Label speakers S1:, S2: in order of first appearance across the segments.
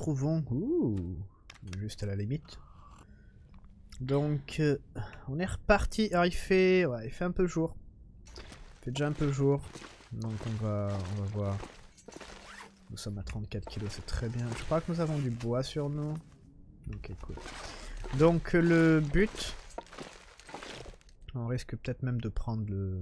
S1: retrouvons... Ouh, juste à la limite. Donc, on est reparti. Alors, il fait un peu jour. Il fait déjà un peu jour. Donc, on va voir. Nous sommes à 34 kilos, c'est très bien. Je crois que nous avons du bois sur nous. Ok, cool. Donc, le but... On risque peut-être même de prendre le...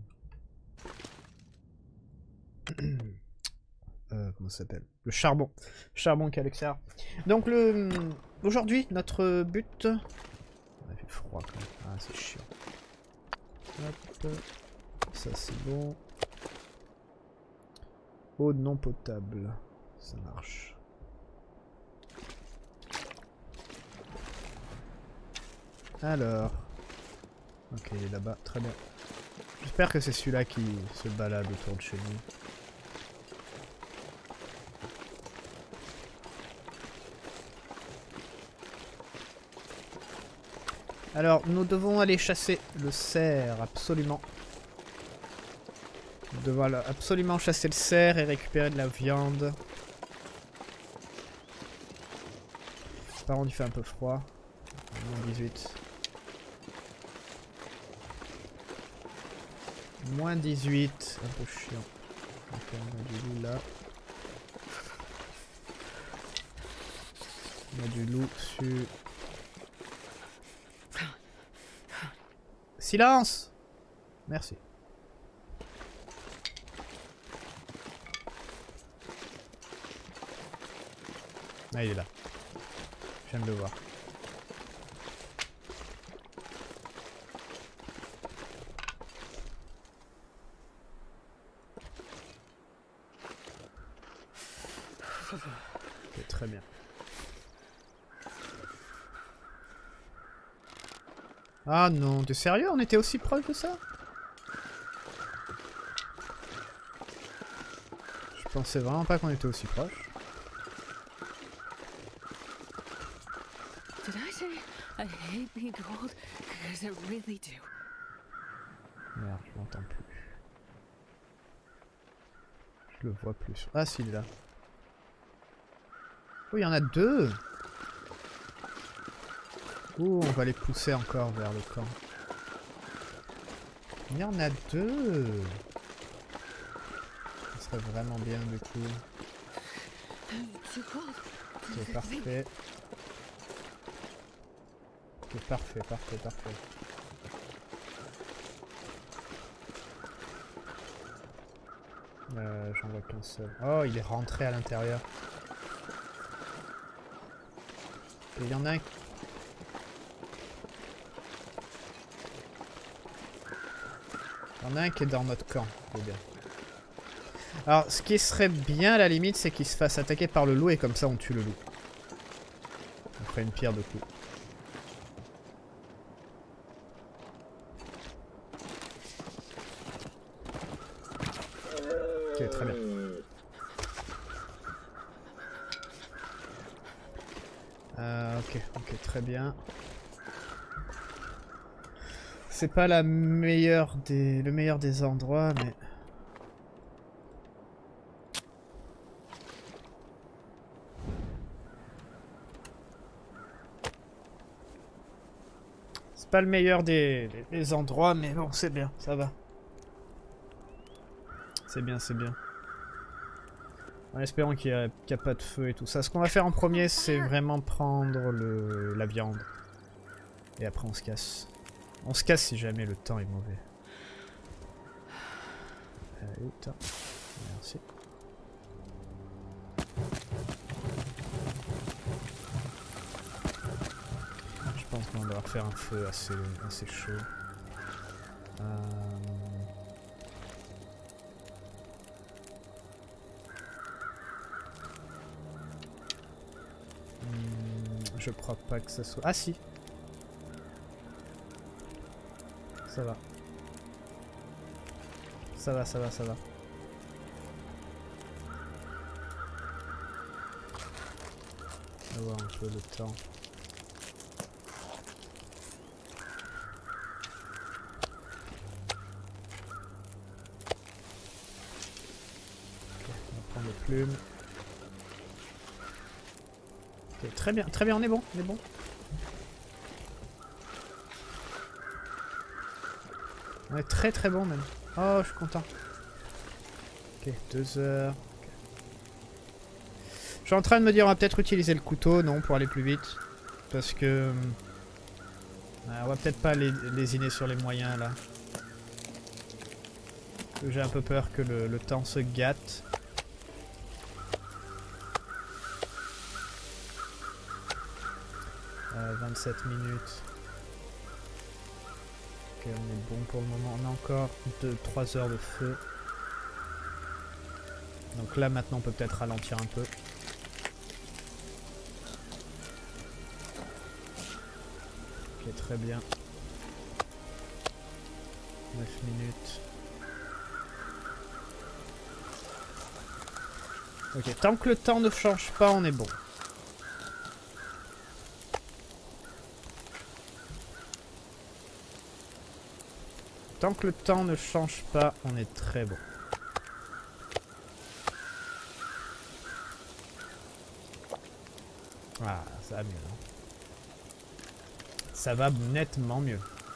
S1: comment ça s'appelle? Le charbon. Charbon qui est à l'extérieur. Donc aujourd'hui, notre but... On a fait froid quand même. Ah, c'est chiant. Hop. Ça c'est bon. Eau non potable. Ça marche. Alors... Ok, il est là-bas. Très bien. J'espère que c'est celui-là qui se balade autour de chez nous. Alors, nous devons aller chasser le cerf, absolument. Nous devons absolument chasser le cerf et récupérer de la viande. Par contre, il fait un peu froid. Moins 18. Moins 18. Un peu chiant. Ok, on a du loup là. On a du loup sur... Silence! Merci. Ah, il est là. Je viens de le voir. Ok, très bien. Ah non, t'es sérieux? On était aussi proche de ça? Je pensais vraiment pas qu'on était aussi proche.
S2: Did I say I hate being cold? Because I really do.
S1: Merde, je l'entends plus. Je le vois plus. Ah si, il est là. Oh, il y en a deux! Ouh, on va les pousser encore vers le camp. Il y en a deux! Ça serait vraiment bien du coup. Ok, parfait. Ok, parfait, parfait, parfait. J'en vois qu'un seul. Oh, il est rentré à l'intérieur. Il y en a un... Il y en a un qui est dans notre camp, je veux dire. Alors, ce qui serait bien à la limite, c'est qu'il se fasse attaquer par le loup et comme ça on tue le loup. On ferait une pierre de coups. Ok, très bien. Ok, très bien. C'est pas le meilleur des endroits, mais... C'est pas le meilleur des endroits, mais bon, c'est bien, ça va. C'est bien, c'est bien. En espérant qu'il n'y a pas de feu et tout ça. Ce qu'on va faire en premier, c'est vraiment prendre la viande. Et après, on se casse. On se casse si jamais le temps est mauvais. Allez, putain. Merci. Je pense qu'on va devoir faire un feu assez chaud. Je crois pas que ça soit... Ah si! Ça va. Ça va, ça va, ça va. On va voir un peu le temps. Ok, on va prendre les plumes. Ok, très bien, on est bon, on est bon. On est très bon même. Oh, je suis content. Ok, 2 heures. Okay. Je suis en train de me dire, on va peut-être utiliser le couteau, non, pour aller plus vite. Parce que... on va peut-être pas lésiner sur les moyens, là. J'ai un peu peur que le temps se gâte. « 27 minutes. Ok, on est bon pour le moment. On a encore 3 heures de feu. Donc là, maintenant, on peut peut-être ralentir un peu. Ok, très bien. 9 minutes. Ok, tant que le temps ne change pas, on est bon. Tant que le temps ne change pas, on est très bon. Ah, ça va mieux. Hein. Ça va nettement mieux.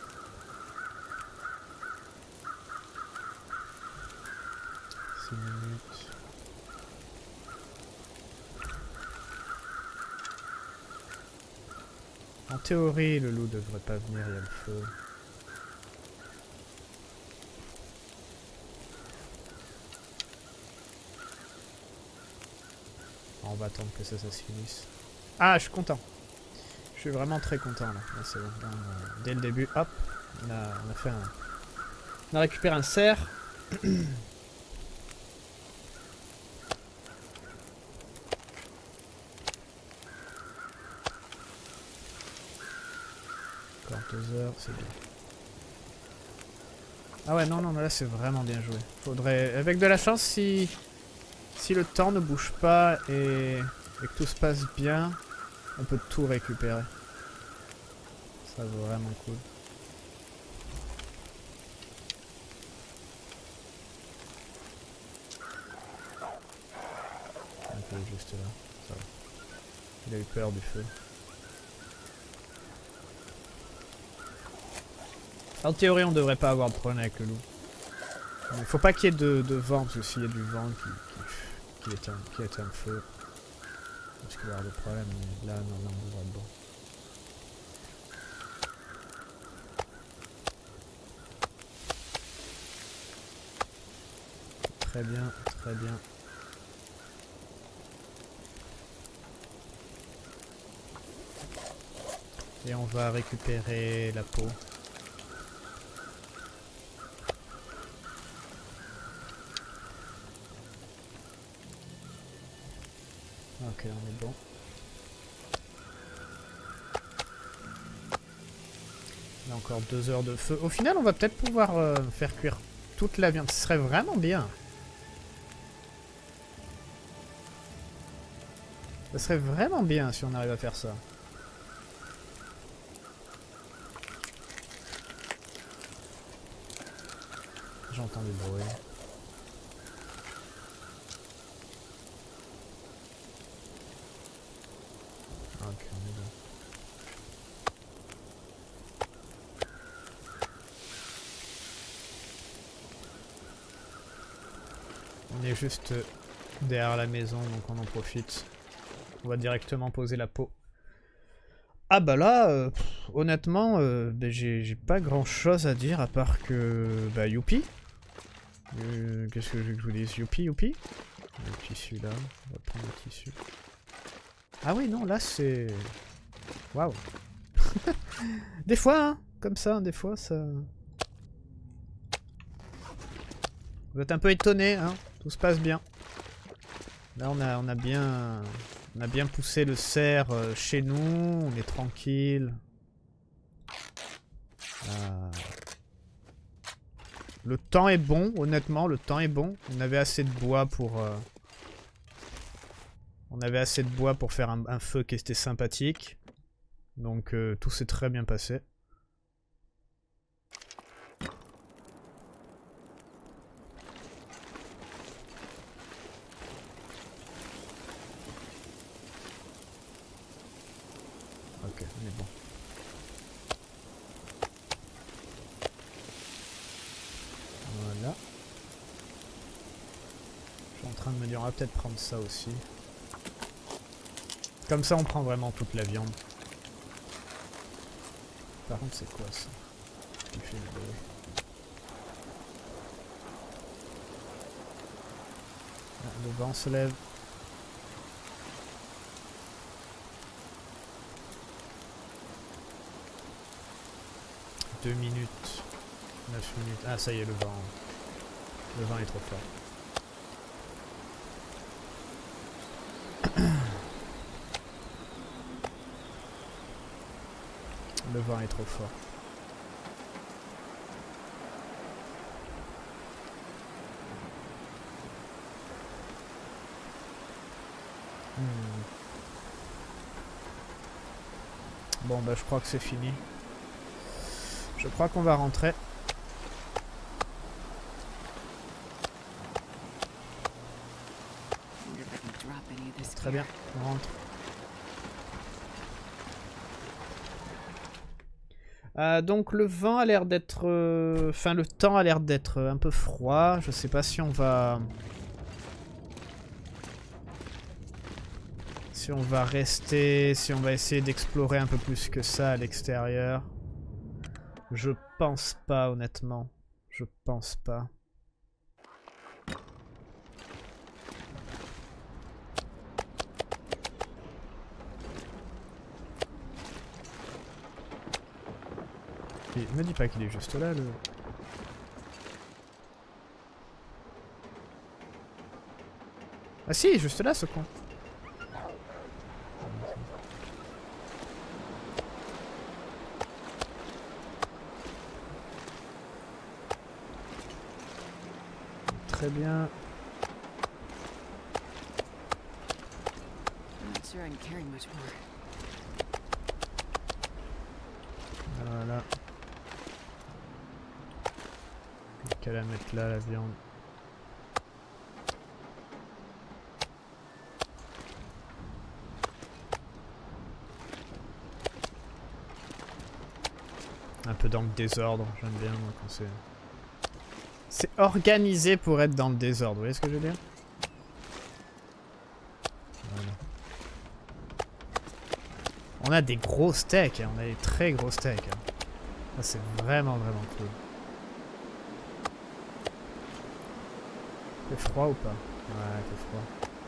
S1: « 6 minutes. En théorie, le loup devrait pas venir, il y a le feu. On va attendre que ça se finisse. Ah, je suis content. Je suis vraiment très content là. Là c'est bon. Là, dès le début, hop, on a fait un... On a récupéré un cerf. Encore 2 heures, c'est bien. Ah ouais, non, là c'est vraiment bien joué. Faudrait... Avec de la chance, si le temps ne bouge pas et que tout se passe bien, on peut tout récupérer. Ça va vraiment cool. Un peu juste là, ça va. Il a eu peur du feu. En théorie, on devrait pas avoir de problème avec le loup. Il faut pas qu'il y ait de vent, parce que s'il y a du vent qui éteint le feu, parce qu'il va y avoir des problèmes, mais là, non, on devrait être bon. Très bien, très bien. Et on va récupérer la peau. Ok, on est bon. Il y a encore 2 heures de feu. Au final, on va peut-être pouvoir faire cuire toute la viande. Ce serait vraiment bien. Ce serait vraiment bien si on arrive à faire ça. J'entends du bruit. Ok, on est bon. On est juste derrière la maison, donc on en profite. On va directement poser la peau. Ah bah là, honnêtement, bah j'ai pas grand chose à dire à part que... Bah youpi. Qu'est-ce que je veux que je vous dise? Youpi, youpi. Le tissu là, on va prendre le tissu. Ah oui, non, là c'est... Waouh. Des fois, hein, comme ça, des fois, ça... Vous êtes un peu étonné, hein, tout se passe bien. Là, on a bien poussé le cerf chez nous, on est tranquille. Le temps est bon, honnêtement, le temps est bon. On avait assez de bois pour... On avait assez de bois pour faire un feu qui était sympathique. Donc tout s'est très bien passé. Ok, on est bon. Voilà. Je suis en train de me dire, on va peut-être prendre ça aussi. Comme ça, on prend vraiment toute la viande. Par contre, c'est quoi ça qui fait le bruit? Ah, le vent se lève. Deux minutes. 9 minutes. Ah, ça y est, le vent. Le vent est trop fort. Le vent est trop fort. Bon, bah je crois que c'est fini. Je crois qu'on va rentrer. Très bien, on rentre. Donc le vent a l'air d'être... Enfin, le temps a l'air d'être un peu froid. Je sais pas si on va... Si on va rester... Si on va essayer d'explorer un peu plus que ça à l'extérieur. Je pense pas, honnêtement. Je pense pas. Et me dis pas qu'il est juste là, le... Ah si, juste là, ce con. Très bien. Voilà. Qu'à la mettre là, la viande. Un peu dans le désordre, j'aime bien moi quand c'est... C'est organisé pour être dans le désordre, vous voyez ce que je veux dire? Voilà. On a des gros steaks, hein. On a des très gros steaks. Hein. Ça c'est vraiment cool. Il fait froid ou pas? Ouais, il fait froid.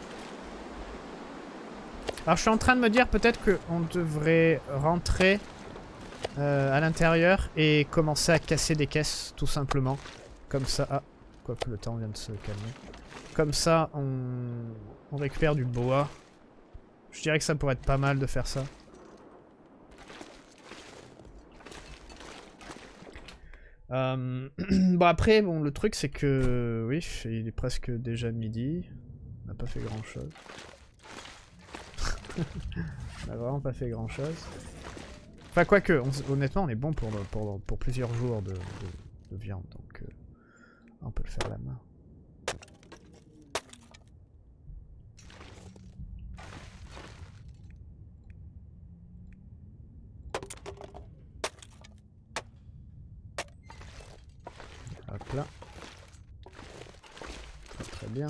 S1: Alors je suis en train de me dire peut-être qu'on devrait rentrer à l'intérieur et commencer à casser des caisses tout simplement. Comme ça, ah, quoique le temps vient de se calmer. Comme ça, on récupère du bois. Je dirais que ça pourrait être pas mal de faire ça. Bon après, bon le truc c'est que, oui, il est presque déjà midi. On n'a pas fait grand chose. On n'a vraiment pas fait grand chose. Enfin quoique, honnêtement on est bon pour plusieurs jours de viande, donc on peut le faire à la main. Hop là. Très bien.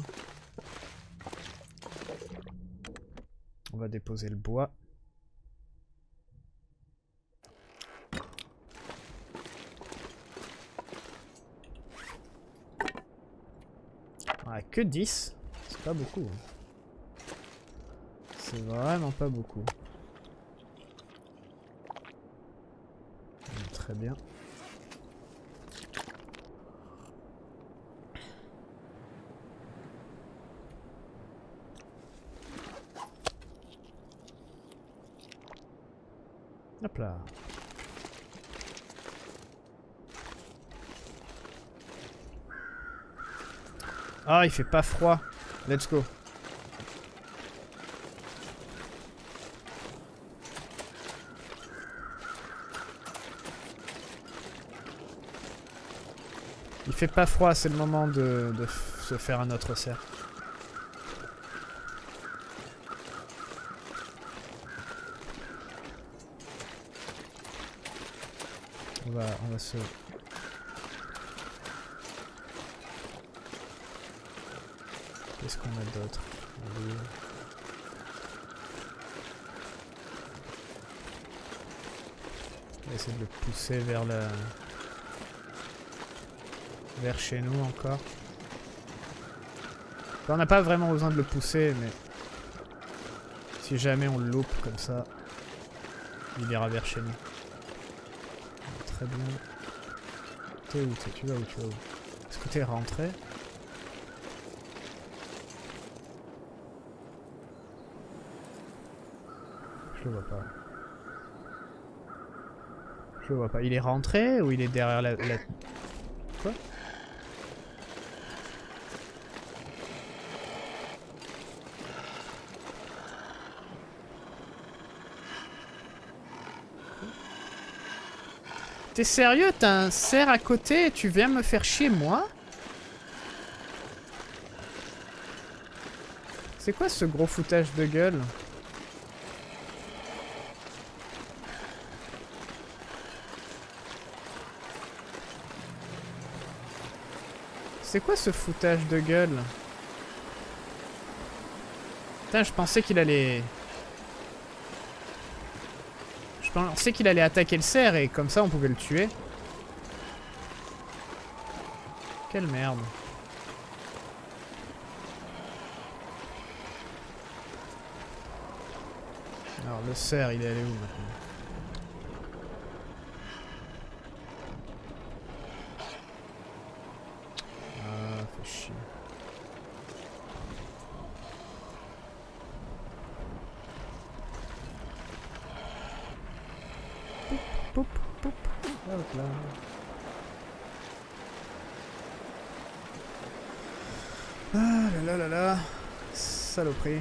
S1: On va déposer le bois. Ah, que 10, c'est pas beaucoup. Hein. C'est vraiment pas beaucoup. Très bien. Hop là. Ah, il fait pas froid. Let's go. Il fait pas froid, c'est le moment de se faire un autre cercle. On va se... Qu'est-ce qu'on a d'autre? On va essayer de le pousser vers la... vers chez nous encore. Enfin, on n'a pas vraiment besoin de le pousser, mais... si jamais on le loupe comme ça, il ira vers chez nous. Très bien. T'es où? Tu vas où? Tu vas où? Est-ce que t'es rentré? Je le vois pas. Je le vois pas. Il est rentré ou il est derrière la... Quoi? T'es sérieux? T'as un cerf à côté et tu viens me faire chier moi? C'est quoi ce gros foutage de gueule? C'est quoi ce foutage de gueule? Putain, je pensais qu'il allait... Je pensais qu'il allait attaquer le cerf et comme ça on pouvait le tuer. Quelle merde. Alors le cerf il est allé où maintenant? Ah, fait chier. Poup, poup, poup. Hop là. Ah là là là là. Saloperie.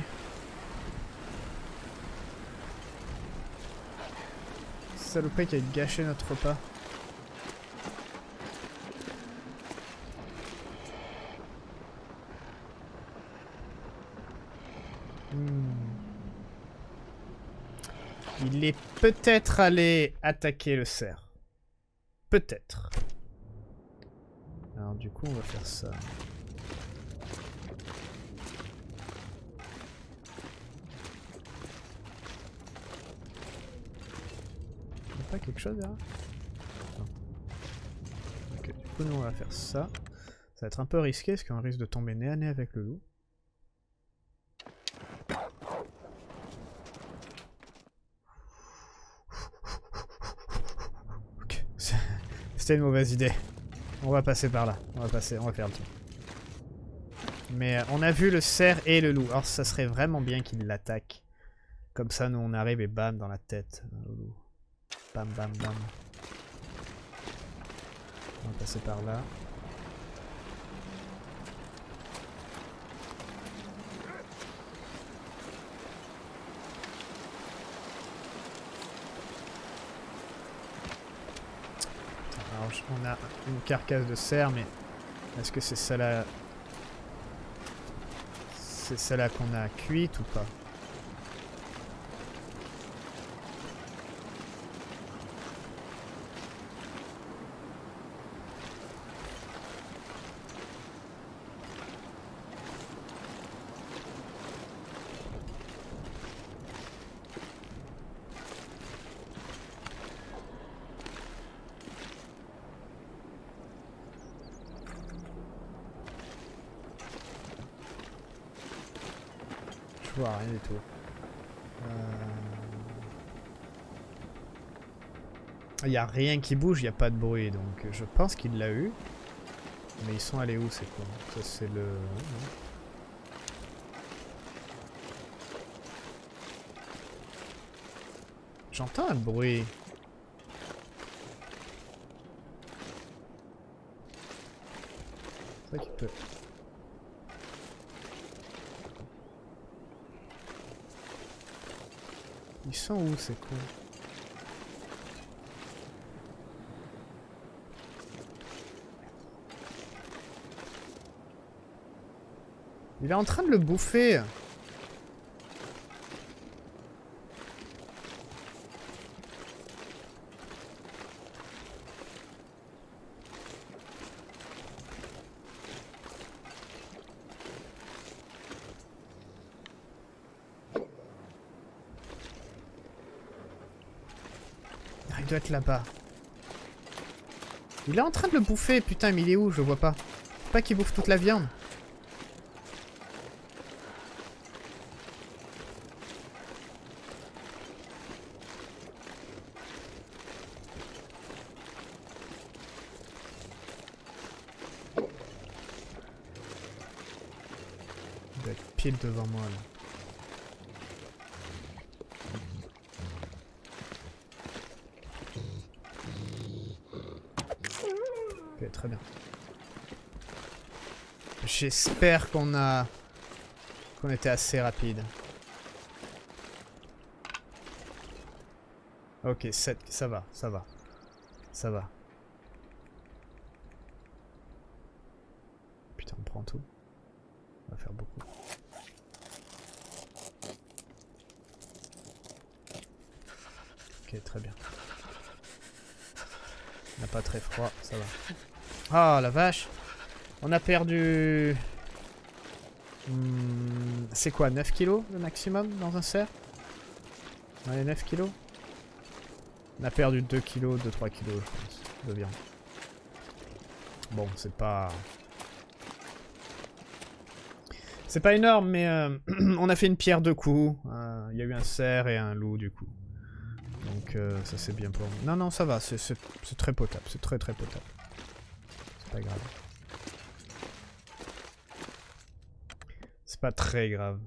S1: Saloperie qui a gâché notre repas. Il est peut-être allé attaquer le cerf. Peut-être. Alors du coup on va faire ça. Il n'y a pas quelque chose là? Non. Ok, du coup nous on va faire ça. Ça va être un peu risqué parce qu'on risque de tomber nez à nez avec le loup. Ok, c'était une mauvaise idée. On va passer par là. On va faire le tour. Mais on a vu le cerf et le loup. Alors ça serait vraiment bien qu'il l'attaque. Comme ça nous on arrive et bam dans la tête. Le loup. Bam bam bam. On va passer par là. Alors on a une carcasse de cerf, mais est-ce que c'est celle-là... c'est celle-là qu'on a cuite ou pas? Je vois rien du tout. Il n'y a rien qui bouge, il n'y a pas de bruit, donc je pense qu'il l'a eu. Mais ils sont allés où, c'est quoi? Ça c'est le... J'entends un bruit. C'est vrai qu'il peut... Ils sont où, c'est quoi? Il est en train de le bouffer. il doit être là-bas. Il est en train de le bouffer, putain, mais il est où? Je le vois pas. Faut pas qu'il bouffe toute la viande. Il doit être pile devant moi là. Ok, très bien. J'espère qu'on était assez rapide. Ok, 7, ça va, ça va. Ça va. Putain, on prend tout. On va faire beaucoup. Ok, très bien. On n'a pas très froid, ça va. Ah, la vache! On a perdu... c'est quoi, 9 kilos le maximum dans un cerf? Ouais, 9 kilos. On a perdu 2 kilos, 2-3 kilos, je pense, de viande. Bon, c'est pas... C'est pas énorme, mais on a fait une pierre 2 coups. Il y a eu un cerf et un loup, du coup. Donc ça c'est bien pour nous. Non, non, ça va, c'est très potable, c'est très très potable. C'est pas grave. C'est pas très grave.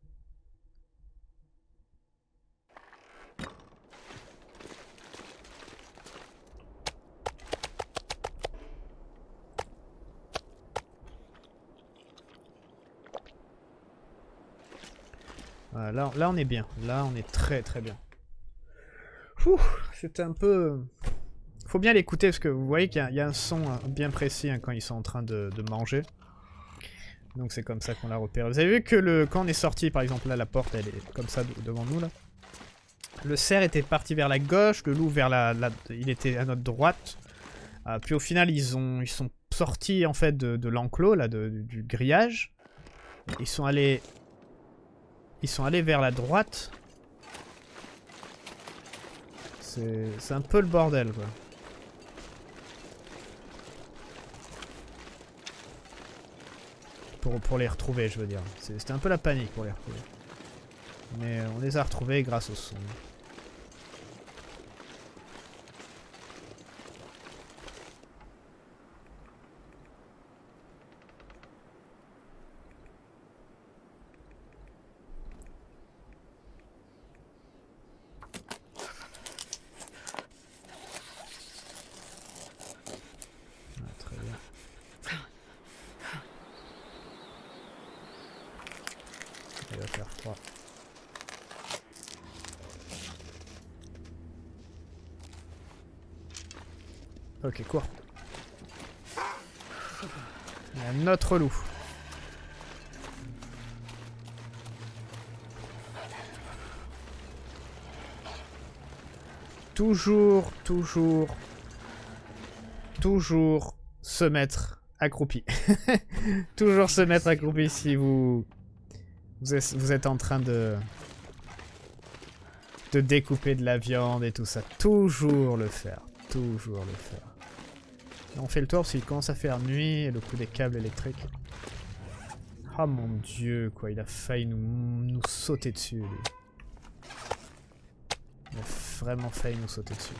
S1: Voilà, là on est bien. Là on est très très bien. C'était un peu... Faut bien l'écouter parce que vous voyez qu'il y a un son bien précis quand ils sont en train de manger. Donc c'est comme ça qu'on l'a repéré. Vous avez vu que quand on est sorti, par exemple là la porte elle est comme ça devant nous là. Le cerf était parti vers la gauche, le loup vers il était à notre droite. Puis au final ils sont sortis en fait de l'enclos là, du grillage. Ils sont allés vers la droite. C'est un peu le bordel quoi. Pour les retrouver, je veux dire. C'était un peu la panique pour les retrouver. Mais on les a retrouvés grâce au son. Ah, très bien. Il va faire froid. Ok, cours. Il y a notre loup. Toujours se mettre accroupi. Toujours se mettre accroupi si vous êtes en train de découper de la viande et tout ça. Toujours le faire. Toujours le faire. On fait le tour parce qu'il commence à faire nuit et le coup des câbles électriques. Oh mon dieu, quoi. Il a failli nous sauter dessus, lui. Il a vraiment failli nous sauter dessus.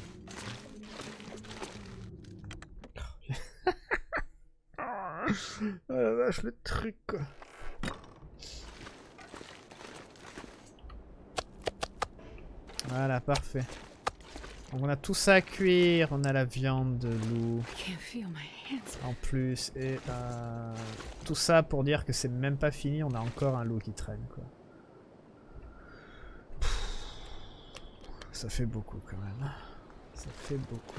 S1: Oh la vache, le truc, quoi. Voilà, parfait. Donc on a tout ça à cuire, on a la viande de loup en plus, et tout ça pour dire que c'est même pas fini, on a encore un loup qui traîne quoi. Ça fait beaucoup quand même, ça fait beaucoup.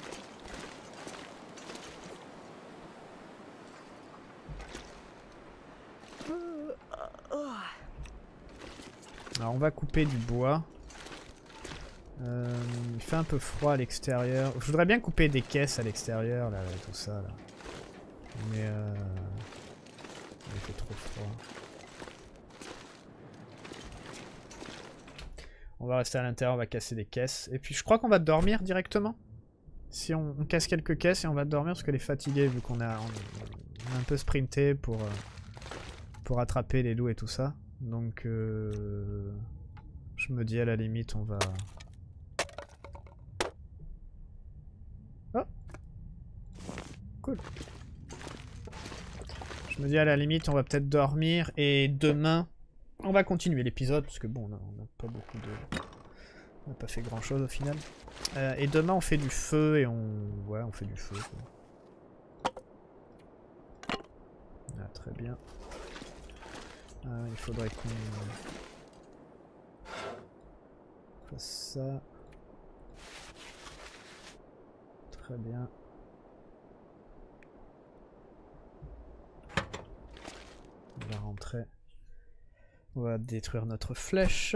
S1: Alors on va couper du bois. Il fait un peu froid à l'extérieur. Je voudrais bien couper des caisses à l'extérieur, là, tout ça, là. Mais il fait trop froid. On va rester à l'intérieur, on va casser des caisses. Et puis je crois qu'on va dormir directement. Si on casse quelques caisses et on va dormir parce qu'elle est fatiguée vu qu'on a, on a un peu sprinté pour attraper les loups et tout ça. Donc je me dis à la limite on va... Oh, cool. Je me dis à la limite on va peut-être dormir et demain on va continuer l'épisode parce que bon on a pas beaucoup de... On n'a pas fait grand chose au final. Et demain on fait du feu et on... Ouais on fait du feu quoi. Ah, très bien. Il faudrait qu'on fasse ça. Très bien. On va rentrer. On va détruire notre flèche.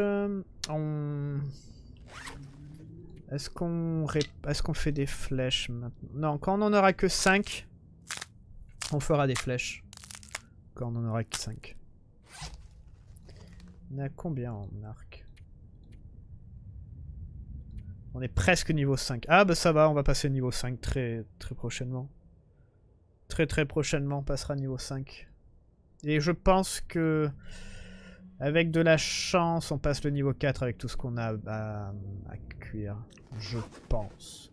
S1: Est-ce qu'on fait des flèches maintenant? Non, quand on en aura que 5, on fera des flèches. Quand on en aura que 5. On est à combien en arc? On est presque niveau 5. Ah bah ça va, on va passer niveau 5 très prochainement. Très prochainement, on passera niveau 5. Et je pense que... Avec de la chance, on passe le niveau 4 avec tout ce qu'on a à cuire. Je pense.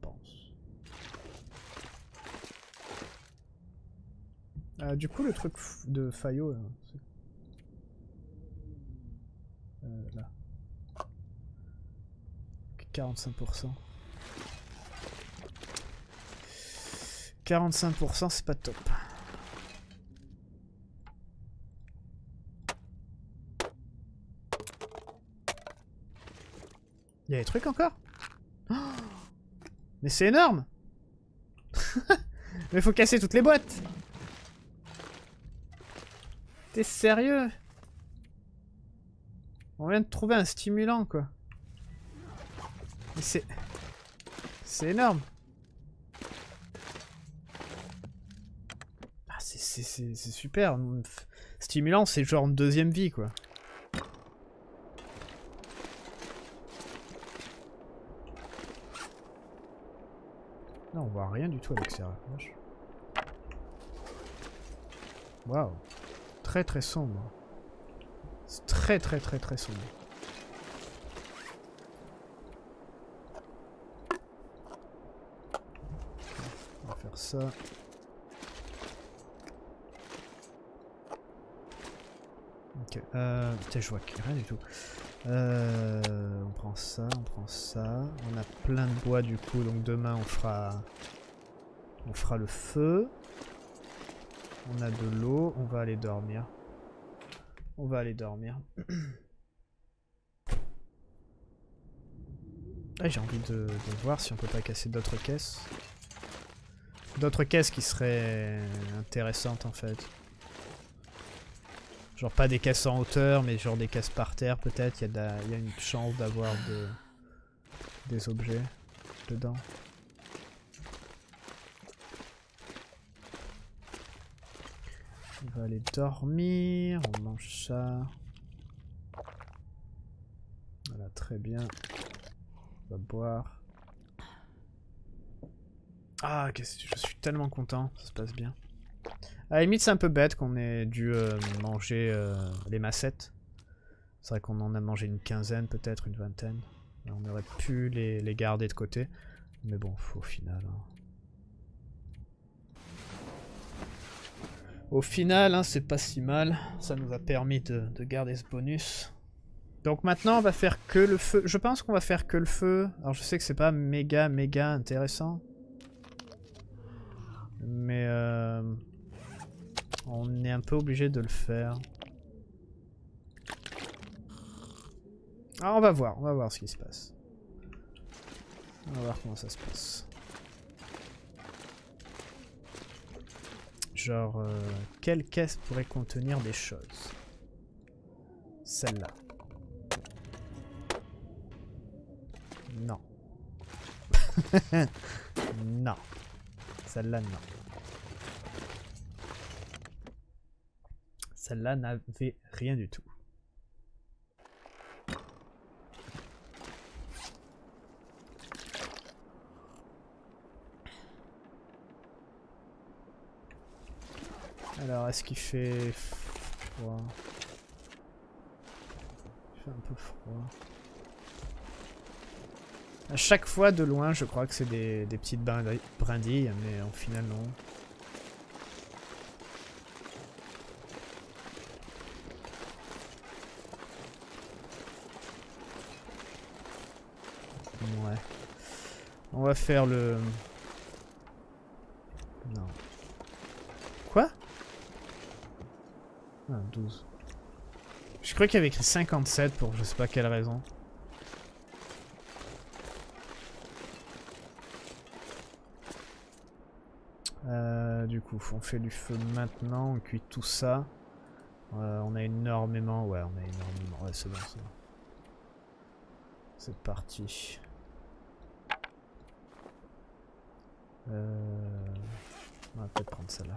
S1: Du coup, le truc de Fayot, là... là. 45%. 45%, c'est pas top. Il y a des trucs encore? Oh, mais c'est énorme. Mais faut casser toutes les boîtes. T'es sérieux? On vient de trouver un stimulant quoi. Mais c'est... C'est énorme. Ah, c'est super. Stimulant c'est genre une deuxième vie quoi. Non, on voit rien du tout avec ces rafraîches. Waouh. Très sombre. C'est très sombre. On va faire ça. Ok. Putain, je vois rien du tout. On prend ça, on prend ça. On a plein de bois du coup, donc demain on fera le feu. On a de l'eau, on va aller dormir. On va aller dormir. Ah, j'ai envie de voir si on peut pas casser d'autres caisses. D'autres caisses qui seraient intéressantes en fait. Genre pas des caisses en hauteur, mais genre des caisses par terre peut-être. Il y a une chance d'avoir des objets dedans. On va aller dormir, on mange ça. Voilà, très bien. On va boire. Ah, je suis tellement content, ça se passe bien. À la limite, c'est un peu bête qu'on ait dû manger les massettes. C'est vrai qu'on en a mangé une quinzaine, peut-être une vingtaine. On aurait pu les garder de côté. Mais bon, au final... Hein. Au final, hein, c'est pas si mal. Ça nous a permis de garder ce bonus. Donc maintenant, on va faire que le feu. Je pense qu'on va faire que le feu. Alors je sais que c'est pas méga intéressant. Mais on est un peu obligé de le faire. Alors on va voir ce qui se passe. On va voir comment ça se passe. Genre, quelle caisse pourrait contenir des choses? Celle-là. Non. Non. Celle-là, non. Celle-là n'avait rien du tout. Alors, est-ce qu'il fait froid? Il fait un peu froid. À chaque fois de loin, je crois que c'est des petites brindilles, mais au final, non. Ouais. On va faire le... Non. Quoi? Ah, 12. Je crois qu'il y avait écrit 57 pour je sais pas quelle raison. Du coup, on fait du feu maintenant, on cuit tout ça. On a énormément... Ouais, on a énormément... Ouais, c'est bon, c'est bon. C'est parti. On va peut-être prendre celle-là.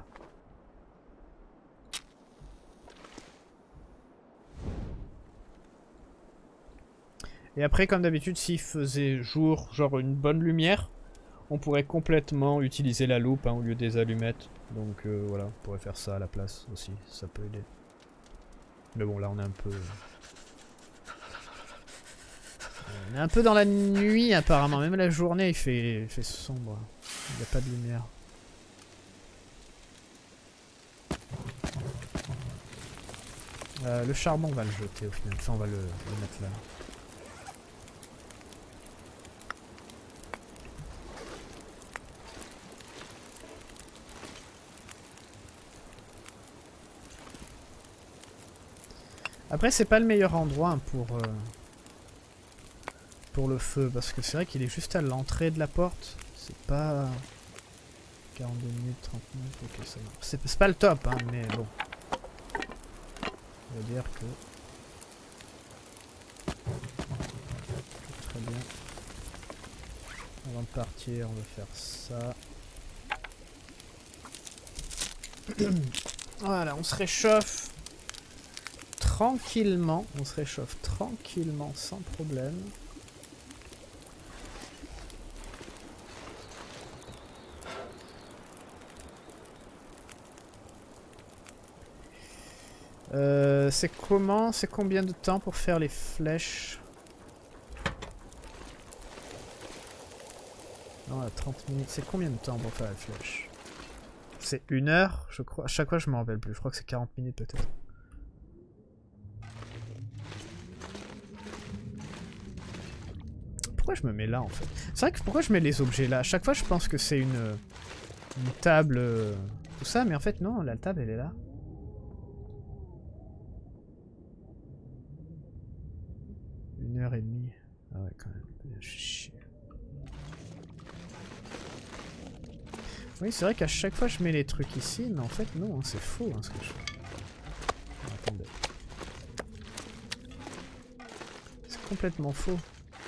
S1: Et après, comme d'habitude, s'il faisait jour, genre une bonne lumière, on pourrait complètement utiliser la loupe hein, au lieu des allumettes. Donc voilà, on pourrait faire ça à la place aussi, ça peut aider. Mais bon, là on est un peu... On est un peu dans la nuit apparemment, même la journée il fait sombre. Il n'y a pas de lumière. Le charbon on va le jeter au final, enfin on va le mettre là. Après c'est pas le meilleur endroit hein, pour le feu, parce que c'est vrai qu'il est juste à l'entrée de la porte. C'est pas... 42 minutes, 30 minutes, ok ça va. C'est pas le top hein, mais bon. On va dire que... Très bien. Avant de partir, on va faire ça. Voilà, on se réchauffe tranquillement. On se réchauffe tranquillement, sans problème. C'est comment? C'est combien de temps pour faire les flèches? Non, à 30 minutes. C'est combien de temps pour faire les flèches? C'est 1 heure, je crois. À chaque fois, je m'en rappelle plus. Je crois que c'est 40 minutes peut-être. Pourquoi je me mets là en fait? C'est vrai que pourquoi je mets les objets là? À chaque fois, je pense que c'est une table, tout ça, mais en fait, non, la table elle est là. Une heure et demie. Ah ouais, quand même. Je suis chier. Oui, c'est vrai qu'à chaque fois je mets les trucs ici, mais en fait non, hein, c'est faux hein, ce que je fais. Ah, attendez. C'est complètement faux.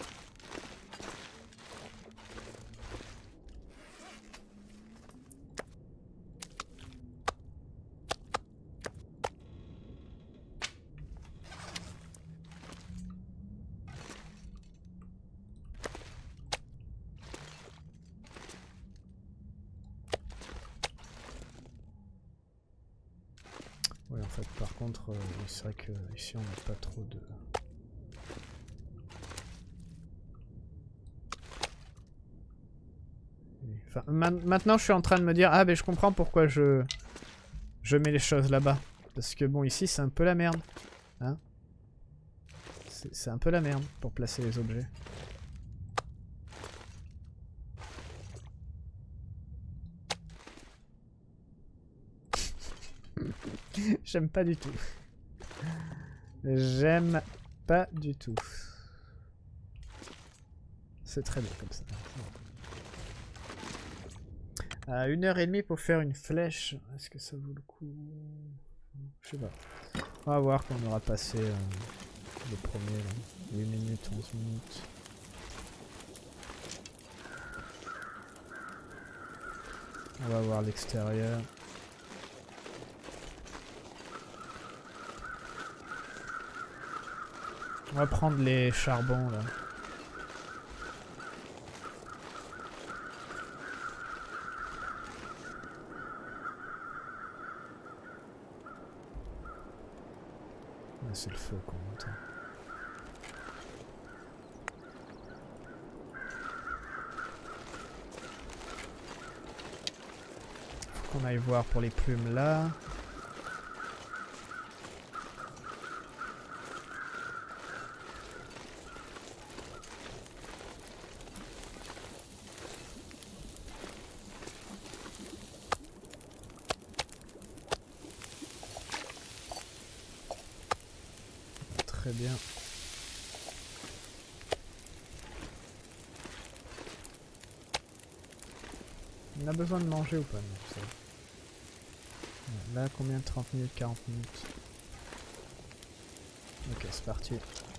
S1: Ouais, en fait, par contre, c'est vrai que ici on n'a pas trop de... Enfin, maintenant je suis en train de me dire, ah ben je comprends pourquoi je mets les choses là-bas. Parce que bon, ici c'est un peu la merde. Hein? C'est un peu la merde pour placer les objets. J'aime pas du tout. J'aime pas du tout. C'est très bien comme ça. À 1h30 pour faire une flèche. Est-ce que ça vaut le coup? Je sais pas. On va voir quand on aura passé le premier. Là. 8 minutes, 11 minutes. On va voir l'extérieur. On va prendre les charbons là. C'est le feu qu'on entend. Faut qu'on aille voir pour les plumes là. Très bien. On a besoin de manger ou pas? Non, ça va. Là, combien? 30 minutes, 40 minutes. Ok, c'est parti.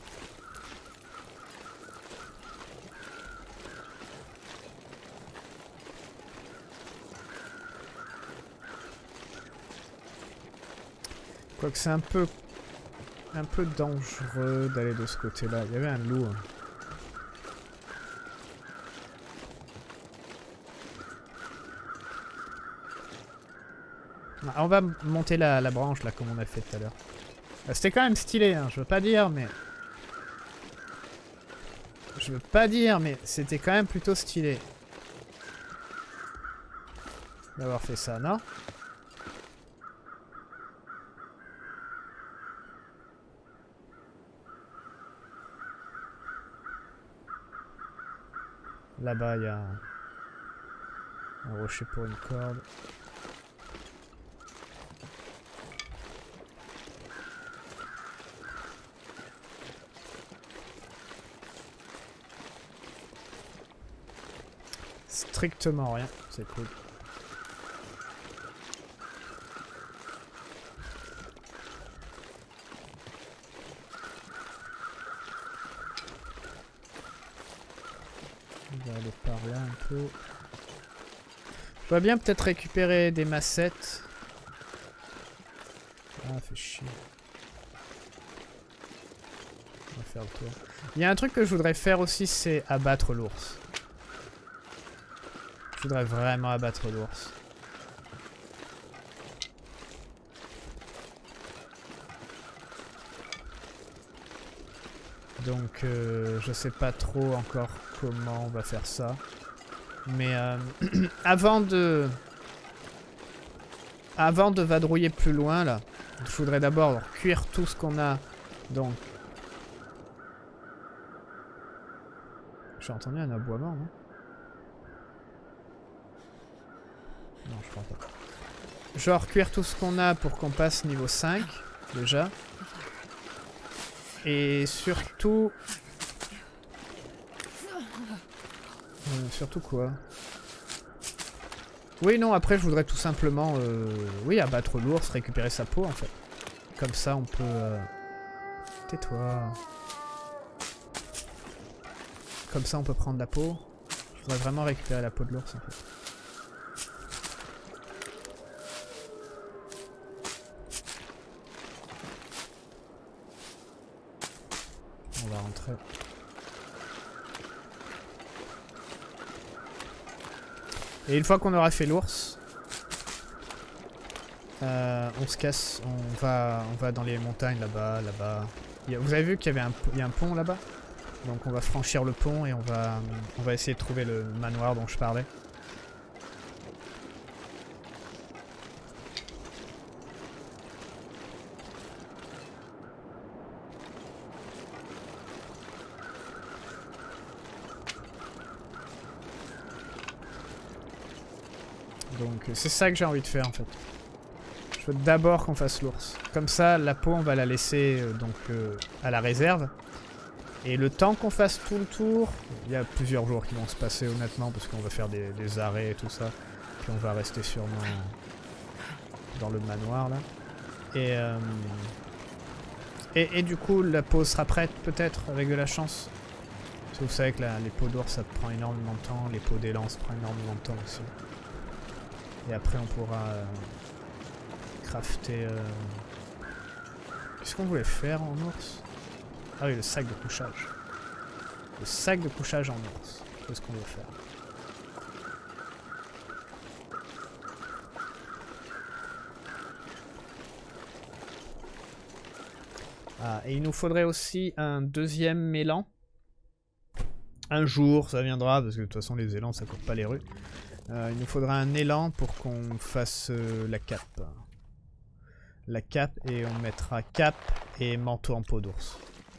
S1: Quoique c'est un peu dangereux d'aller de ce côté-là. Il y avait un loup. Hein. On va monter la branche là comme on a fait tout à l'heure. C'était quand même stylé, hein, je veux pas dire, mais... c'était quand même plutôt stylé. D'avoir fait ça, non? Là-bas, il y a un rocher pour une corde. Strictement rien, c'est cool. On va aller par là un peu. Je dois bien peut-être récupérer des massettes. Ah, fait chier. On va faire le tour. Il y a un truc que je voudrais faire aussi, c'est abattre l'ours. Je voudrais vraiment abattre l'ours. Donc je sais pas trop encore comment on va faire ça. Mais avant de vadrouiller plus loin là, je voudrais d'abord cuire tout ce qu'on a. Donc j'ai entendu un aboiement, non? Non, je crois pas. Genre cuire tout ce qu'on a pour qu'on passe niveau 5 déjà. Et surtout... surtout quoi? Oui, non, après je voudrais tout simplement... oui, abattre l'ours, récupérer sa peau en fait. Comme ça on peut... Tais-toi. Comme ça on peut prendre la peau. Je voudrais vraiment récupérer la peau de l'ours en fait. On va rentrer. Et une fois qu'on aura fait l'ours, on se casse, on va dans les montagnes là-bas, là-bas. Vous avez vu qu'il y avait un pont là-bas? Donc on va franchir le pont et on va essayer de trouver le manoir dont je parlais. Donc c'est ça que j'ai envie de faire en fait. Je veux d'abord qu'on fasse l'ours. Comme ça, la peau, on va la laisser à la réserve. Et le temps qu'on fasse tout le tour, il y a plusieurs jours qui vont se passer honnêtement, parce qu'on va faire des arrêts et tout ça. Puis on va rester sûrement dans le manoir là. Et du coup, la peau sera prête peut-être, avec de la chance. Parce que vous savez que les peaux d'ours, ça prend énormément de temps. Les peaux d'élan, ça prend énormément de temps aussi. Et après, on pourra crafter... Qu'est-ce qu'on voulait faire en ours? Ah oui, le sac de couchage. Le sac de couchage en ours. C'est ce qu'on veut faire. Ah, et il nous faudrait aussi un deuxième élan. Un jour, ça viendra, parce que de toute façon, les élans, ça court pas les rues. Il nous faudra un élan pour qu'on fasse la cape. La cape, et on mettra cape et manteau en peau d'ours.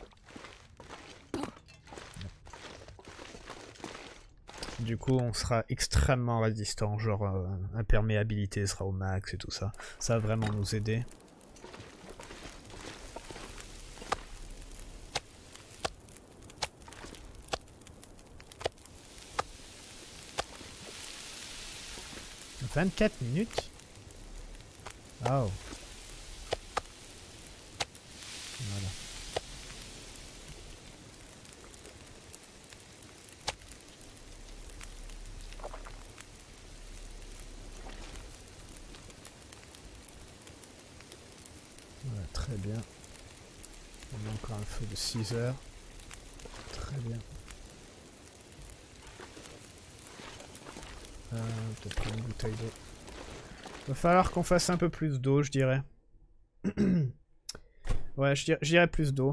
S1: Du coup, on sera extrêmement résistant, genre imperméabilité sera au max et tout ça. Ça va vraiment nous aider. « 24 minutes ?» Oh. Voilà. Voilà, très bien. On a encore un feu de 6 heures. Très bien. Peut-être une bouteille d'eau. Va falloir qu'on fasse un peu plus d'eau, je dirais. Ouais, je dirais plus d'eau.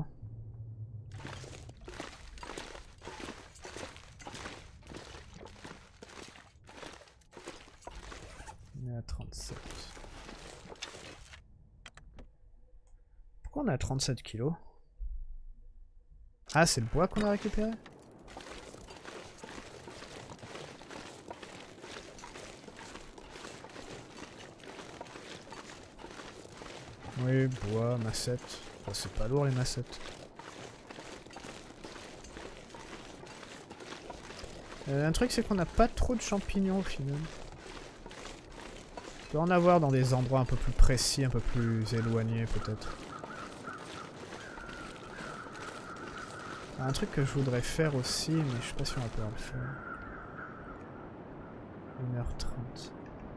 S1: On est à 37. Pourquoi on est à 37 kilos? Ah, c'est le bois qu'on a récupéré? Oui, bois, massette. Enfin, c'est pas lourd les massettes. Un truc, c'est qu'on n'a pas trop de champignons au final. On peut en avoir dans des endroits un peu plus précis, un peu plus éloignés peut-être. Un truc que je voudrais faire aussi, mais je sais pas si on va pouvoir le faire. 1h30.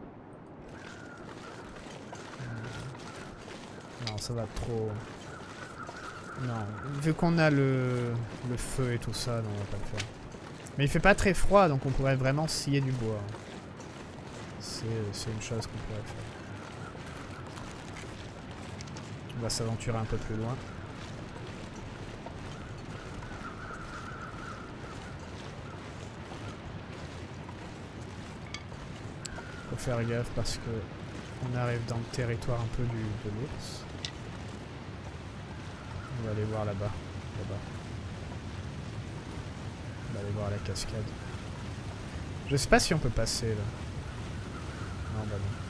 S1: Non, ça va trop... Non, vu qu'on a le feu et tout ça, non, on va pas le faire. Mais il fait pas très froid, donc on pourrait vraiment scier du bois. C'est une chose qu'on pourrait faire. On va s'aventurer un peu plus loin. Faut faire gaffe parce que on arrive dans le territoire un peu de l'ours. On va aller voir là-bas. Là-bas. On va aller voir la cascade. Je sais pas si on peut passer là. Non, bah non.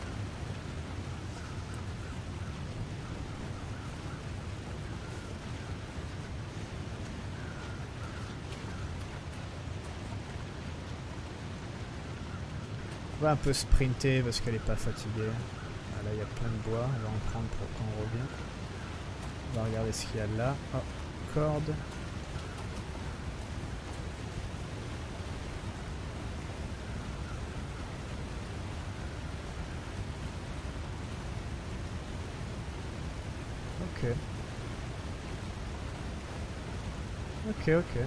S1: On va un peu sprinter parce qu'elle est pas fatiguée. Ah, là il y a plein de bois, on va en prendre pour quand on revient. On va regarder ce qu'il y a là. Oh, corde. Ok. Ok.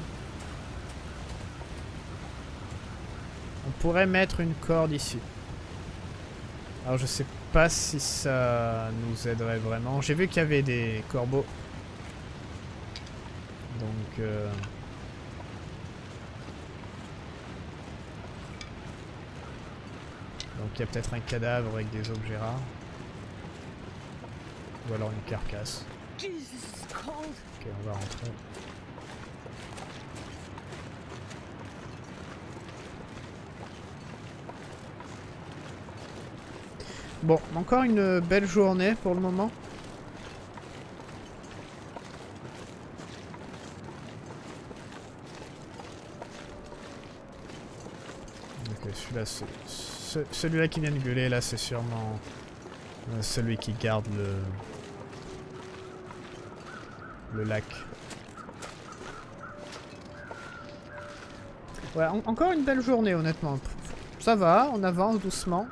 S1: On pourrait mettre une corde ici. Alors je sais pas si ça nous aiderait vraiment. J'ai vu qu'il y avait des corbeaux. Donc... Donc il y a peut-être un cadavre avec des objets rares. Ou alors une carcasse. Ok, on va rentrer. Bon, encore une belle journée pour le moment. Ok, celui-là, celui-là qui vient de gueuler, là, c'est sûrement celui qui garde le lac. Ouais, encore une belle journée, honnêtement. Ça va, on avance doucement.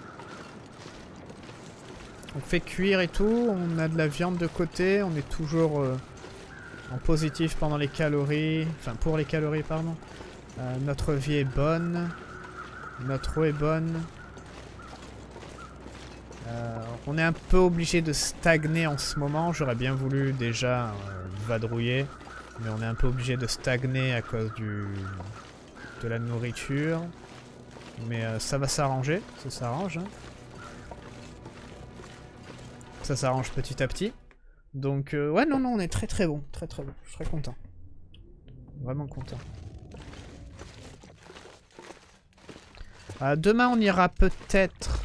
S1: On fait cuire et tout, on a de la viande de côté, on est toujours en positif pendant les calories, enfin pour les calories pardon. Notre vie est bonne, notre eau est bonne. On est un peu obligé de stagner en ce moment. J'aurais bien voulu déjà vadrouiller. Mais on est un peu obligé de stagner à cause de la nourriture. Mais ça va s'arranger. Ça s'arrange. Hein. Ça s'arrange petit à petit. Donc ouais, non, on est très très bon. Très très bon. Je serais content. Vraiment content. Demain, on ira peut-être...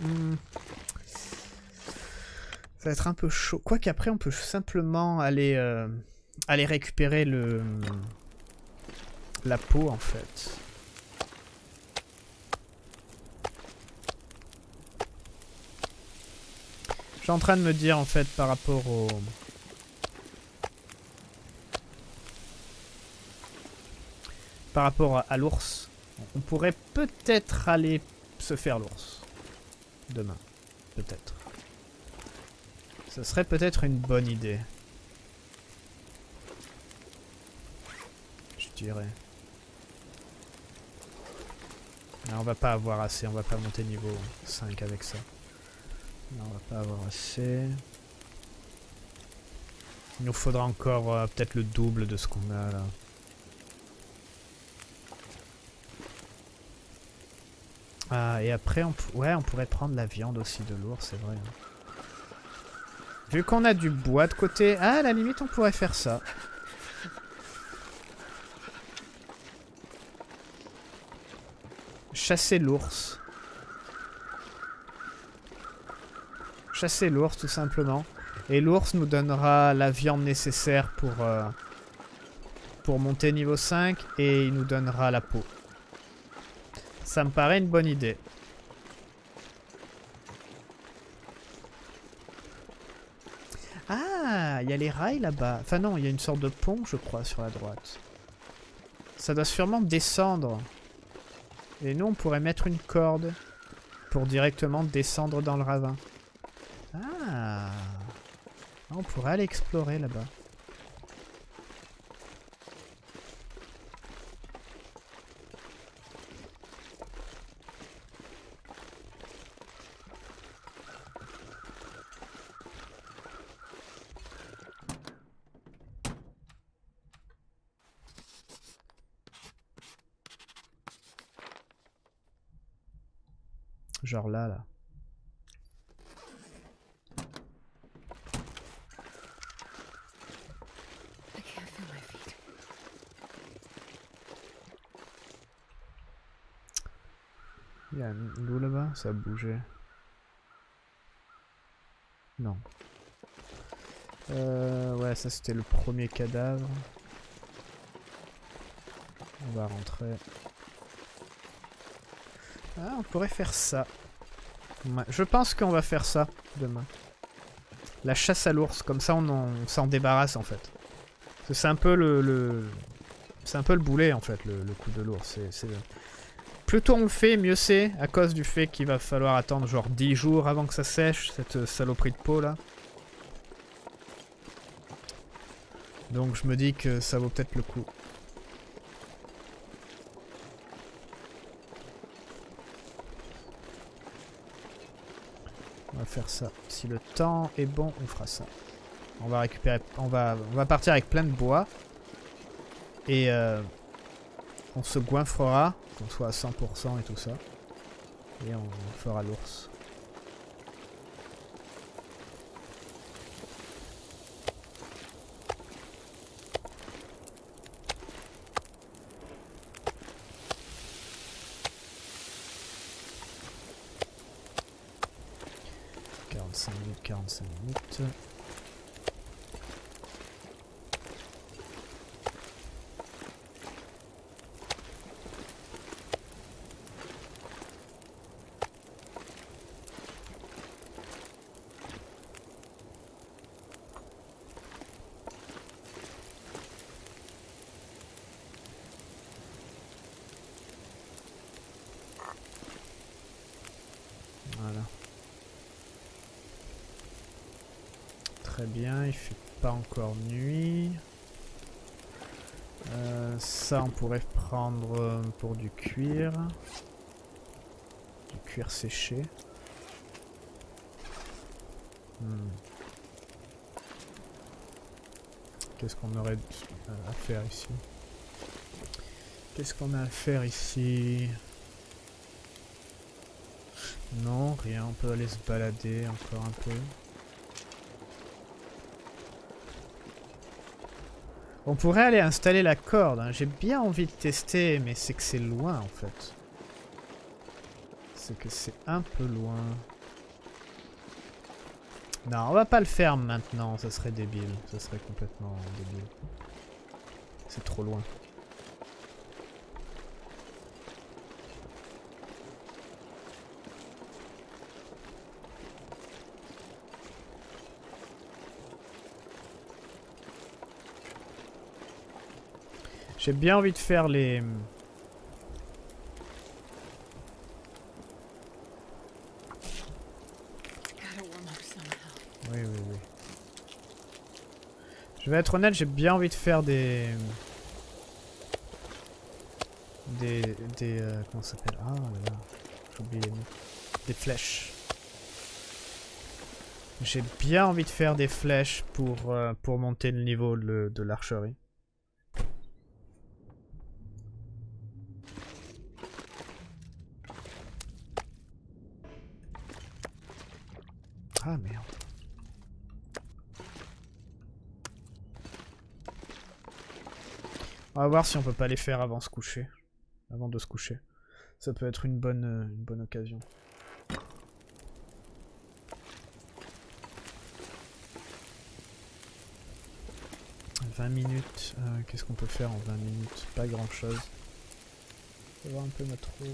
S1: Ça va être un peu chaud. Quoique après, on peut simplement aller récupérer la peau, en fait. Je suis en train de me dire, en fait, par rapport au... Par rapport à l'ours, on pourrait peut-être aller se faire l'ours. Demain. Peut-être. Ce serait peut-être une bonne idée. Je dirais. Là, on va pas avoir assez, on va pas monter niveau 5 avec ça. Là, on va pas avoir assez. Il nous faudra encore peut-être le double de ce qu'on a là. Et après, on pourrait prendre la viande aussi de l'ours, c'est vrai. Hein. Vu qu'on a du bois de côté... à la limite, on pourrait faire ça. Chasser l'ours. Chasser l'ours, tout simplement. Et l'ours nous donnera la viande nécessaire pour monter niveau 5. Et il nous donnera la peau. Ça me paraît une bonne idée. Ah, il y a les rails là-bas. Enfin non, il y a une sorte de pont, je crois, sur la droite. Ça doit sûrement descendre. Et nous, on pourrait mettre une corde pour directement descendre dans le ravin. Ah, on pourrait aller explorer là-bas. Genre là. Il y a un loup là-bas, ça a bougé. Non. Ouais, ça c'était le premier cadavre. On va rentrer. Ah, on pourrait faire ça. Je pense qu'on va faire ça demain. La chasse à l'ours, comme ça on s'en débarrasse en fait. C'est un peu c'est un peu le boulet en fait, le coup de l'ours. Plus tôt on le fait, mieux c'est, à cause du fait qu'il va falloir attendre genre 10 jours avant que ça sèche, cette saloperie de peau là. Donc je me dis que ça vaut peut-être le coup. On va faire ça. Si le temps est bon, on fera ça. On va récupérer... On va partir avec plein de bois. Et on se goinfrera, qu'on soit à 100% et tout ça. Et on fera l'ours. « 45 minutes. Voilà. Très bien, il fait pas encore nuit. Ça, on pourrait prendre pour du cuir. Du cuir séché. Qu'est-ce qu'on aurait à faire ici? Qu'est-ce qu'on a à faire ici? Non, rien. On peut aller se balader encore un peu. On pourrait aller installer la corde. Hein. J'ai bien envie de tester, mais c'est que c'est loin en fait. C'est que c'est un peu loin. Non, on va pas le faire maintenant. Ça serait débile. Ça serait complètement débile. C'est trop loin. J'ai bien envie de faire les... Oui, oui, oui. Je vais être honnête, j'ai bien envie de faire des... comment ça s'appelle? Ah là là, j'ai oublié les noms. Des flèches. J'ai bien envie de faire des flèches pour monter le niveau de l'archerie. Ah merde. On va voir si on peut pas les faire avant se coucher. Avant de se coucher. Ça peut être une bonne occasion. « 20 minutes. Qu'est-ce qu'on peut faire en 20 minutes? Pas grand chose. On va voir un peu notre eau.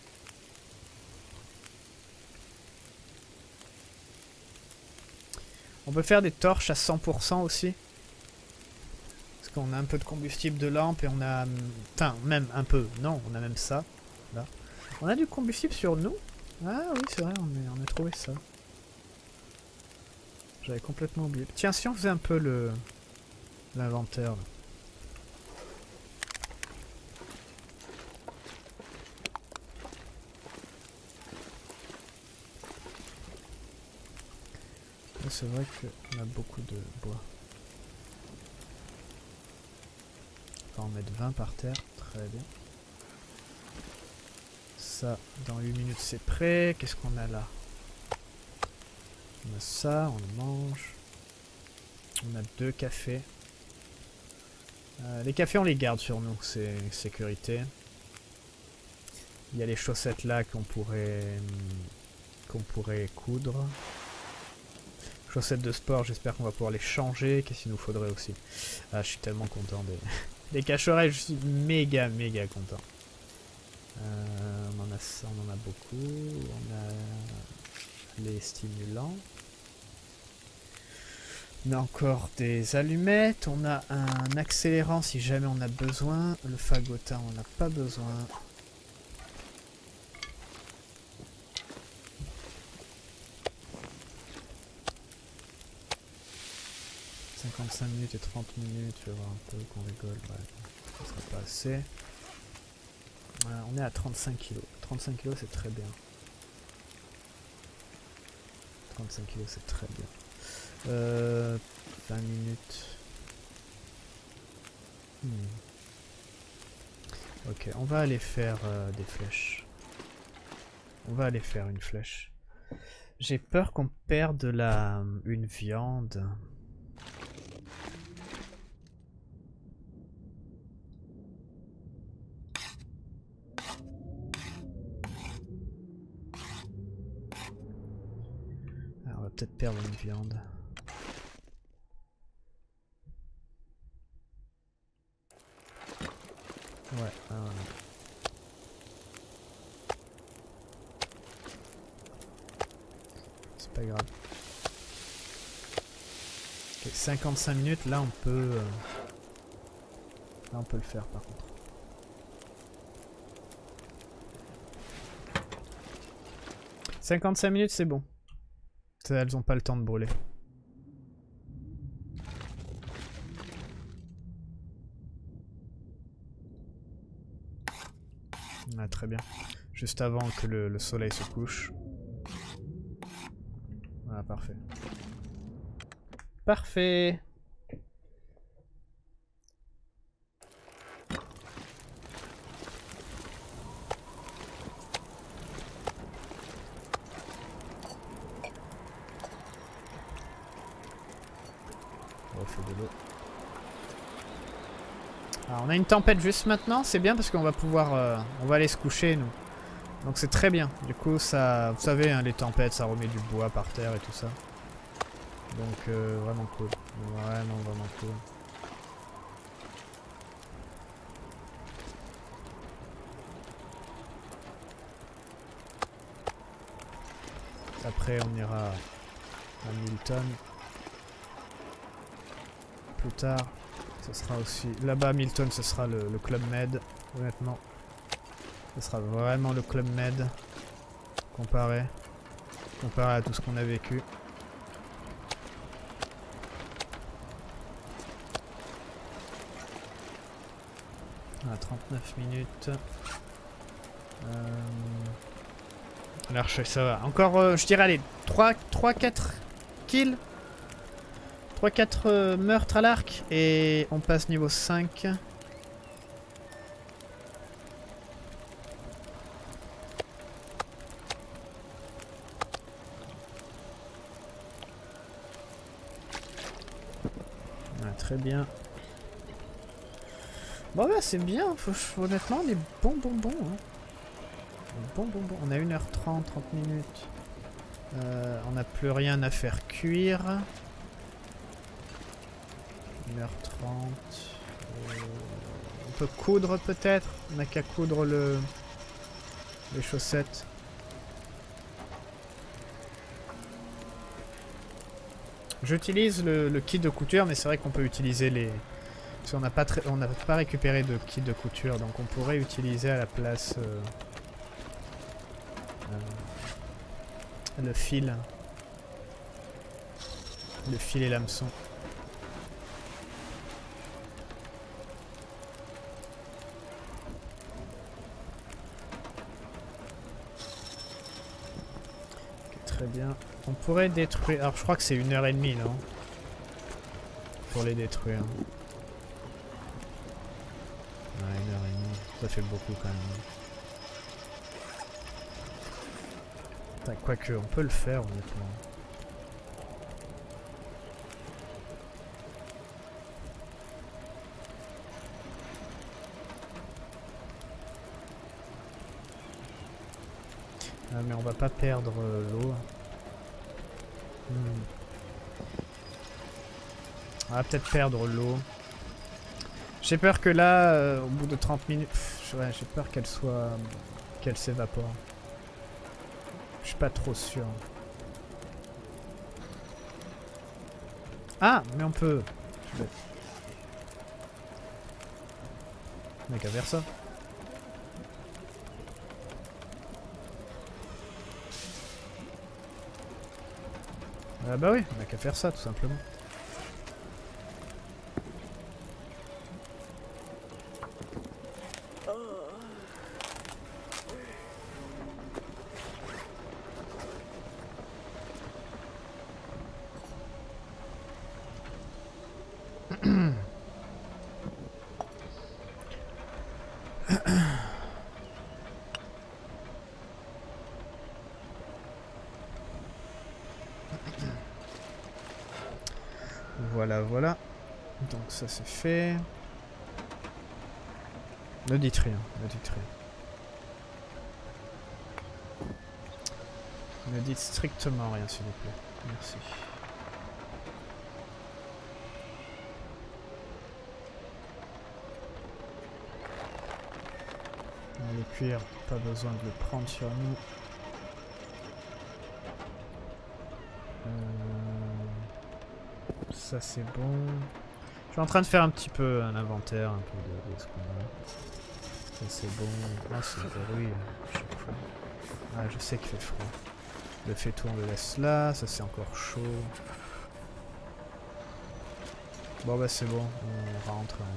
S1: On peut faire des torches à 100% aussi. Parce qu'on a un peu de combustible de lampe et on a... Enfin, même un peu. Non, on a même ça. Là. On a du combustible sur nous? Ah oui, c'est vrai, on a trouvé ça. J'avais complètement oublié. Tiens, si on faisait un peu l'inventaire. C'est vrai qu'on a beaucoup de bois. On va en mettre 20 par terre. Très bien. Ça, dans 8 minutes, c'est prêt. Qu'est-ce qu'on a là? On a ça, on le mange. On a 2 cafés. Les cafés, on les garde sur nous, c'est sécurité. Il y a les chaussettes là qu'on pourrait coudre. Chaussettes de sport, j'espère qu'on va pouvoir les changer. Qu'est-ce qu'il nous faudrait aussi? Ah, je suis tellement content des cacherelles, je suis méga content. On en a ça, on en a beaucoup. On a les stimulants. On a encore des allumettes. On a un accélérant si jamais on a besoin. Le fagotin, on n'a pas besoin. « 55 minutes et 30 minutes, je vais voir un peu qu'on rigole, ouais, ça sera pas assez. Voilà, on est à 35 kg. 35 kg c'est très bien. 35 kg c'est très bien. 20 minutes. Ok, on va aller faire des flèches. On va aller faire une flèche. J'ai peur qu'on perde une viande. Alors, on va peut-être perdre une viande. Ouais, voilà. C'est pas grave. Okay, 55 minutes, là on peut... Là on peut le faire par contre. « 55 minutes c'est bon. Elles ont pas le temps de brûler. Ah, très bien. Juste avant que le soleil se couche. Voilà, parfait. Parfait. On fait de l'eau. Alors on a une tempête juste maintenant, c'est bien parce qu'on va pouvoir... on va aller se coucher nous. Donc c'est très bien. Du coup ça... Vous savez hein, les tempêtes ça remet du bois par terre et tout ça. Donc vraiment cool. Vraiment cool. Après on ira à Milton. Plus tard. Ce sera aussi... Là-bas, Milton, ce sera le Club Med, honnêtement. Ce sera vraiment le Club Med, comparé à tout ce qu'on a vécu. Ah, 39 minutes. L'archer, ça va. Encore, je dirais, allez, 3-4 kills. 3-4 meurtres à l'arc et on passe niveau 5. Ah, très bien. Bon bah c'est bien, honnêtement on est bon. Hein. Bon. On a 1h30, 30 minutes. On n'a plus rien à faire cuire. 1h30. On peut coudre peut-être. On n'a qu'à coudre les chaussettes. J'utilise le kit de couture, mais c'est vrai qu'on peut utiliser les... Parce qu'on n'a pas récupéré de kit de couture, donc on pourrait utiliser à la place le fil. Le fil et l'hameçon. Très bien. On pourrait détruire... Alors je crois que c'est 1h30, non? Pour les détruire. Ouais, 1h30. Ça fait beaucoup quand même. Putain, quoique, on peut le faire honnêtement. Ah, mais on va pas perdre l'eau. On va peut-être perdre l'eau. J'ai peur que là, au bout de 30 minutes... ouais, j'ai peur qu'elle soit... qu'elle s'évapore. Je suis pas trop sûr. Ah, mais on peut... On n'a qu'à faire ça. Ah bah oui, on n'a qu'à faire ça tout simplement. Voilà. Donc ça c'est fait. Ne dites rien, ne dites rien. Ne dites strictement rien s'il vous plaît. Merci. Le cuir, pas besoin de le prendre sur nous. Ça c'est bon. Je suis en train de faire un petit peu un inventaire un peu de ce qu'on a. Ça c'est bon. Ah c'est bruit chaque fois. Ah je sais qu'il fait froid. Le faitout on le laisse là. Ça c'est encore chaud. Bon bah c'est bon. On rentre et on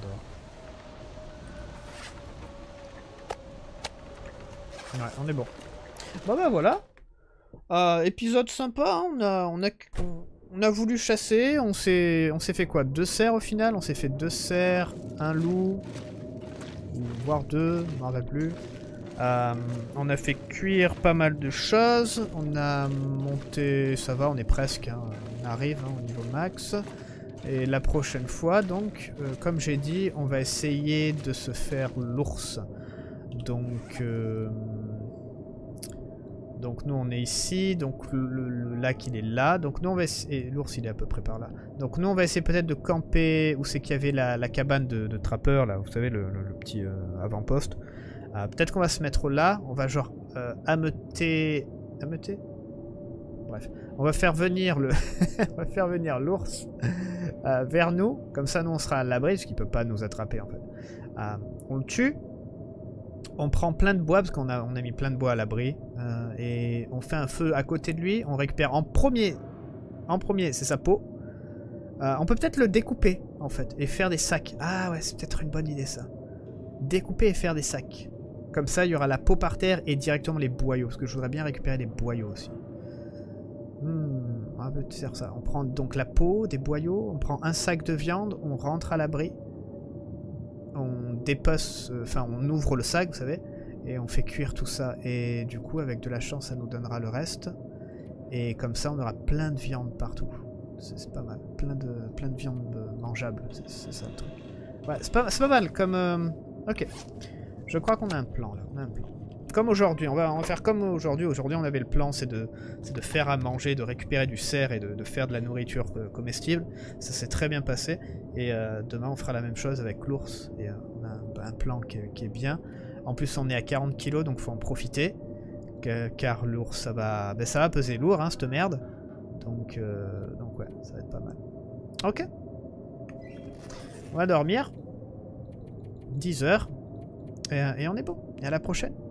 S1: dort. Ouais on est bon. Bon bah voilà. Épisode sympa. Hein. On on a voulu chasser, on s'est fait quoi? 2 cerfs au final? On s'est fait 2 cerfs, un loup, ou voire 2, je m'en rappelle plus. On a fait cuire pas mal de choses, on a monté, ça va, on est presque, hein, on arrive hein, au niveau max. Et la prochaine fois, donc, comme j'ai dit, on va essayer de se faire l'ours. Donc nous on est ici, donc le lac il est là, donc nous on va essayer, et l'ours il est à peu près par là. Donc nous on va essayer peut-être de camper où c'est qu'il y avait la cabane de trappeur là, vous savez le petit avant-poste. Peut-être qu'on va se mettre là, on va genre ameuter... Ameuter? Bref, on va faire venir le... on va faire venir l'ours vers nous, comme ça nous on sera à l'abri, parce qu'il peut pas nous attraper en fait. On le tue. On prend plein de bois, parce qu'on a mis plein de bois à l'abri, et on fait un feu à côté de lui, on récupère en premier c'est sa peau. On peut peut-être le découper, en fait, et faire des sacs. Ah ouais, c'est peut-être une bonne idée ça. Découper et faire des sacs. Comme ça, il y aura la peau par terre et directement les boyaux, parce que je voudrais bien récupérer des boyaux aussi. On va peut-être faire ça. On prend donc la peau, des boyaux, on prend un sac de viande, on rentre à l'abri. On dépece, enfin on ouvre le sac, vous savez, et on fait cuire tout ça. Et du coup, avec de la chance, ça nous donnera le reste. Et comme ça, on aura plein de viande partout. C'est pas mal. Plein de viande mangeable. C'est ça le truc. Ouais, c'est pas mal comme... Ok. Je crois qu'on a un plan là. On a un plan. Comme aujourd'hui. On va faire comme aujourd'hui. Aujourd'hui, on avait le plan, c'est de faire à manger, de récupérer du cerf et de faire de la nourriture comestible. Ça s'est très bien passé. Et demain, on fera la même chose avec l'ours. Et on a un plan qui est bien. En plus, on est à 40 kg, donc faut en profiter. Car l'ours, ça va peser lourd, hein, cette merde. Donc ouais, ça va être pas mal. Ok. On va dormir. 10 heures. Et on est bon. Et à la prochaine.